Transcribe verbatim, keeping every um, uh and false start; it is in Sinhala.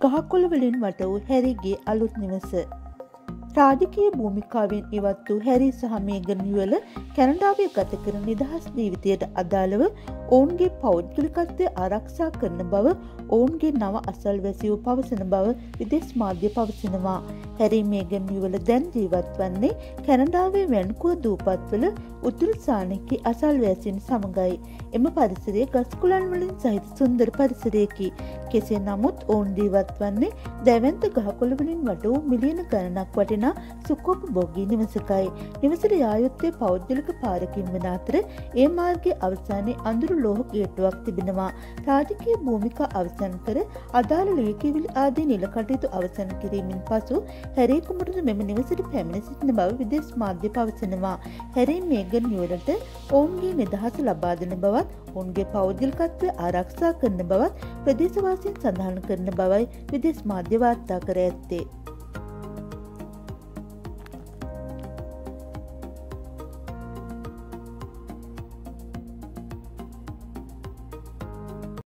ගහකොළ වලින් වට වූ හැරිගේ අලුත් නිවස. රාජකීය භූමිකාවෙන් ඉවත් වූ හැරි සහ මේගන් යුවල කැනඩාවේ ගත කරන නිදහස් ජීවිතයට අදාළව ඔවුන්ගේ පෞද්ගලිකත්වය ආරක්ෂා කරන බව ඔවුන්ගේ නව අසල්වැසියෝ පවසන බව විදේශ මාධ්‍ය පවසනවා. හැරි මේගන් යුවල දැන් ජීවත් වන්නේ කැනඩාවේ වැන්කුව දූපත්වල උතුරු සානෙකි අසල්වැසියන් සමගයි. එම පරිසරය ගස්කුලන් වලින් සහිත සුන්දර පරිසරයකි. කෙසේ නමුත් ඔවුන් ජීවත් වන්නේ දැවැන්ත ගහකොළ වලින් වට වූ මිලියන ගණනක් වටිනා සුඛෝපභෝගී නිවසකයි. නිවසට යා යුත්තේ පෞද්ගලික පාරකින් වන අතර ඒ මාර්ගයේ අවසානයේ අඳුරු ලෝහ ගේට්ටුවක් තිබෙනවා. රාජකීය භූමිකා අවසන් කර අදාළ ලියකියවිලි ආදී නිල කටයුතු අවසන් කිරීමෙන් පසු හැරි කුමරුද මෙම නිවසට පැමිණ සිටින බව විදේශ මාධ්‍ය පවසනවා. හැරි මේගන් යුවලට ඔවුන්ගේ නිදහස ලබා දෙන බවත් ඔවුන්ගේ පෞද්ගලිකත්වය ආරක්ෂා කරන බවත් ප්‍රදේශවාසීන් සඳහන් කරන බවයි විදේශ මාධ්‍ය වාර්තා කර ඇත්තේ.